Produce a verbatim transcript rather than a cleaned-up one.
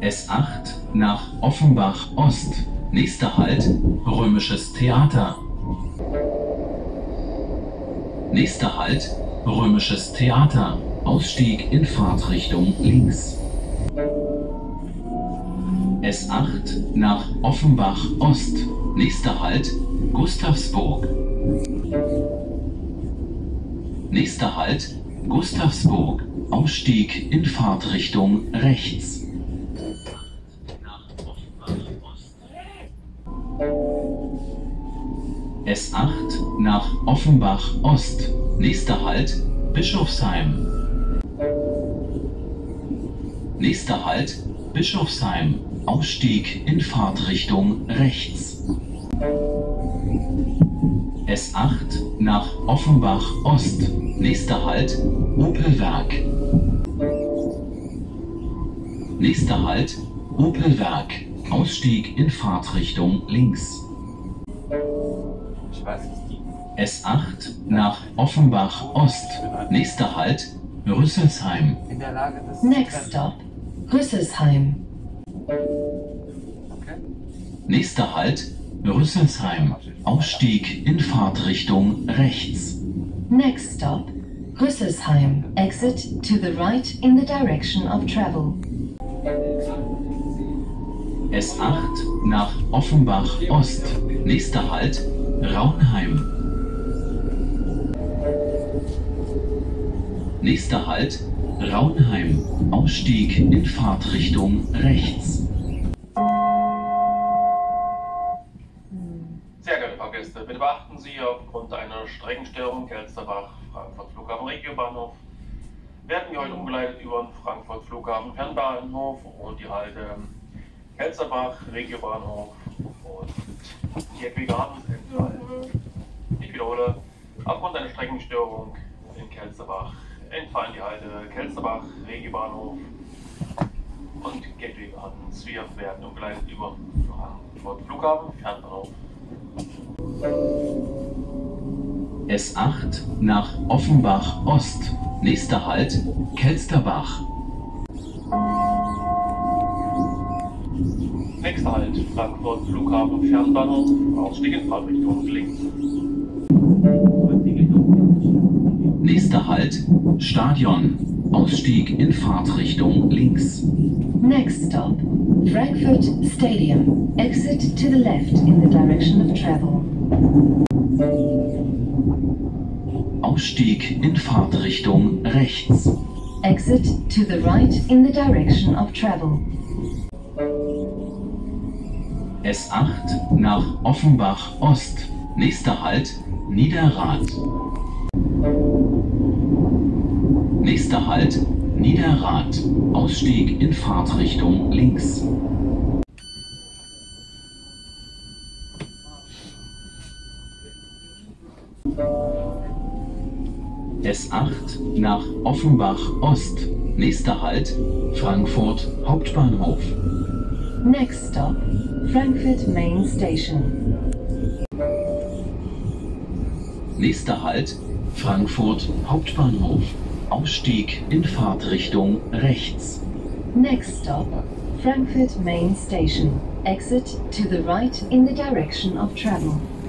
S acht nach Offenbach Ost. Nächster Halt Römisches Theater. Nächster Halt Römisches Theater. Ausstieg in Fahrtrichtung links. S acht nach Offenbach Ost. Nächster Halt Gustavsburg. Nächster Halt Gustavsburg. Ausstieg in Fahrtrichtung rechts. S acht nach Offenbach Ost. Nächster Halt Bischofsheim. Nächster Halt Bischofsheim. Ausstieg in Fahrtrichtung rechts. S acht nach Offenbach Ost. Nächster Halt Opelwerk. Nächster Halt Opelwerk. Ausstieg in Fahrtrichtung links. S acht nach Offenbach Ost. Nächster Halt Rüsselsheim. Next stop, Rüsselsheim. Nächster Halt Rüsselsheim. Ausstieg in Fahrtrichtung rechts. Next stop, Rüsselsheim. Exit to the right in the direction of travel. S acht nach Offenbach Ost. Nächster Halt Raunheim. Nächster Halt Raunheim. Ausstieg in Fahrtrichtung rechts. Sehr geehrte Fahrgäste, bitte beachten Sie, aufgrund einer Streckenstörung Kelsterbach, Frankfurt Flughafen Regiobahnhof, werden wir heute umgeleitet über den Frankfurt Flughafen Fernbahnhof und die Halte Kelsterbach, Regiobahnhof und Gateway Gardens entfallen. Ich wiederhole, aufgrund einer Streckenstörung in Kelsterbach entfallen die Halte Kelsterbach, Regiobahnhof und Gateway Gardens. Wir werden umgeleitet über Frankfurt Flughafen Fernbahnhof. S acht nach Offenbach Ost. Nächster Halt Kelsterbach. Nächster Halt Frankfurt Flughafen Fernbahnhof. Ausstieg in Fahrtrichtung links. Nächster Halt Stadion. Ausstieg in Fahrtrichtung links. Next stop, Frankfurt Stadium. Exit to the left in the direction of travel. Ausstieg in Fahrtrichtung rechts. Exit to the right in the direction of travel. S acht nach Offenbach Ost. Nächster Halt Niederrad. Nächster Halt Niederrad. Ausstieg in Fahrtrichtung links. S acht nach Offenbach Ost. Nächster Halt Frankfurt Hauptbahnhof. Next stop, Frankfurt Main Station. Nächster Halt Frankfurt Hauptbahnhof. Ausstieg in Fahrtrichtung rechts. Next stop, Frankfurt Main Station. Exit to the right in the direction of travel.